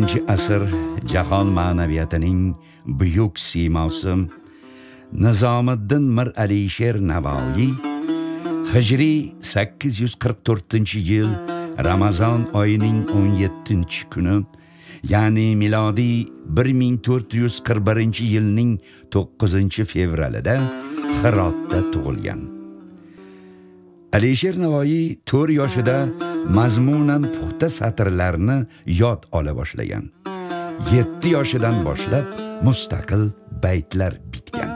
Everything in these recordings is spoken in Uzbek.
20-asr jahon ma'naviyatining buyuk siymosi Nizomiddin Mir Alisher Navoiy Hijriy 844-yil Ramazon oyining 17-kuni, ya'ni milodiy 1441-yilning 9-fevralida Hirotda tug'ilgan. Alisher Navoiy 4 yoshida mazmunan puxta satrlarni yod ola boshlagan. 7 yoshidan boshlab mustaqil baytlar bitgan.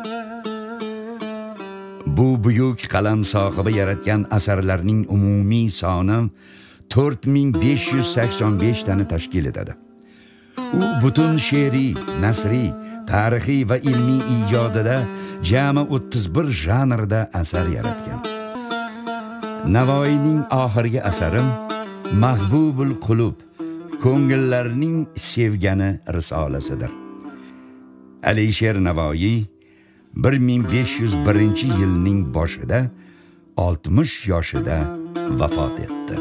Bu buyuk qalam sohibi yaratgan asarlarning umumiy soni 4585 tani tashkil etadi. U butun she'riy, nasriy, tarixiy va ilmiy ijodida jami 31 janrda asar yaratgan. Navoiyning oxirgi asari Mahbubul Qulub, ko'ngillarning sevgani risolasidir. Alisher Navoiy 1501-yilning boshida 60 yoshida vafot etdi.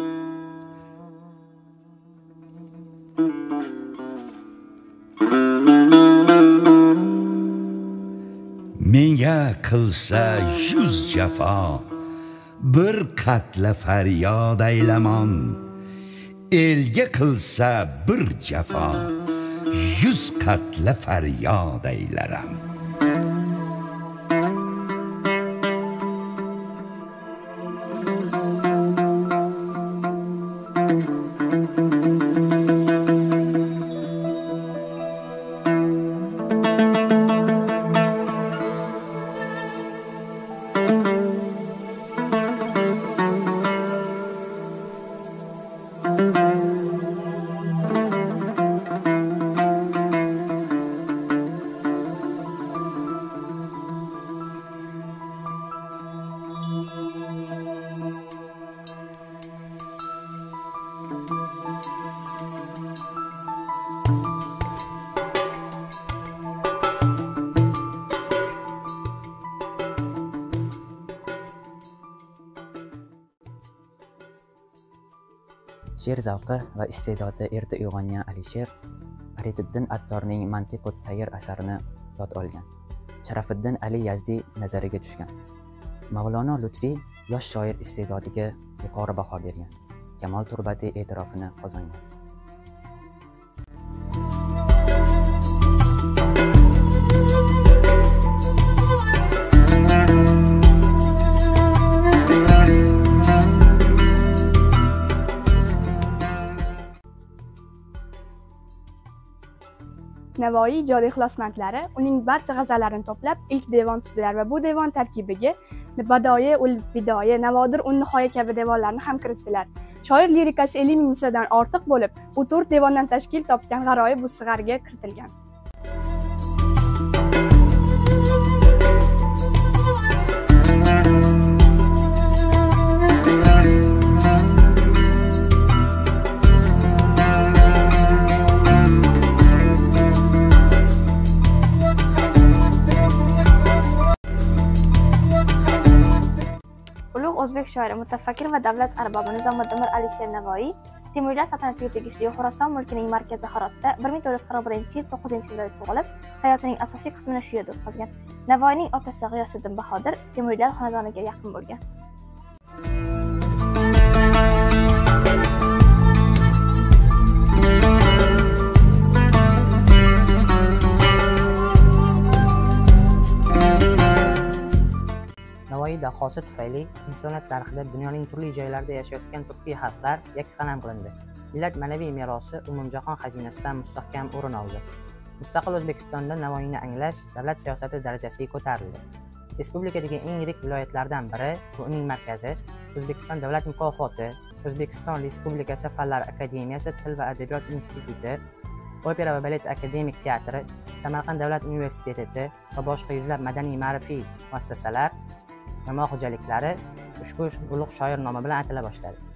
Menga qilsa 100 jafo, bir qatla faryod aylamon. Elga qilsa bir jafo, 100 qatla faryod aylaram. She'r zavqi va iste'dodi erta uyg'ongan Alisher Farididdin Attorning Mantiqut Tayr asarini yod olgan. Sharafiddin Ali Yazdi nazariga tushgan. Mavlono Lutfiy yosh shoir iste'dodiga yuqori baho bergan. Kamol Turbati e'tirofini qozongan. Navoiy ijodiy ixlosmandlari uning barcha g'azallarini to'plab ilk devon tuzdilar va bu devon tarkibiga Badoye ul Bidoye, Navodir un Nihoya kabi devonlarni ham kiritdilar. Shoir lirikasi 50 ming misradan ortiq bo'lib, u 4 devondan tashkil topgan G'aroyib us-Sig'arga kiritilgan. O'zbek shoiri, mutafakkir va davlat arbobi Nizomiddin Mir Alisher Navoiy Temuriylar saltanatiga tegishli Xorason mulkining markazi Hirotda 1441-yil 9-oyda tug'ilib, hayotining asosiy qismini shu yerda o'tkazgan. Navoiyning otasi G'iyosiddin Bahodir Temuriylar xonadoniga yaqin bo'lgan. Navoiy dahosi tufayli insoniyat tarixida dunyoning turli joylarida yashayotgan turkiy xalqlar yakqalam qilindi. Millat ma'naviy merosi umumjahon xazinasidan mustahkam o'rin oldi. Mustaqil O'zbekistonda Navoiyni anglash davlat siyosati darajasiga ko'tarildi. Respublikadagi eng yirik viloyatlardan biri va uning markazi O'zbekiston davlat mukofoti, O'zbekiston Respublikasi Fanlar akademiyasi, Til va adabiyot instituti, Opera va balet akademik teatri, Samarqand davlat universiteti va boshqa yuzlab madaniy-ma'rifiy muassasalar, jamoat xo'jaliklari ushbu ulug' shoir nomi bilan atala boshladi.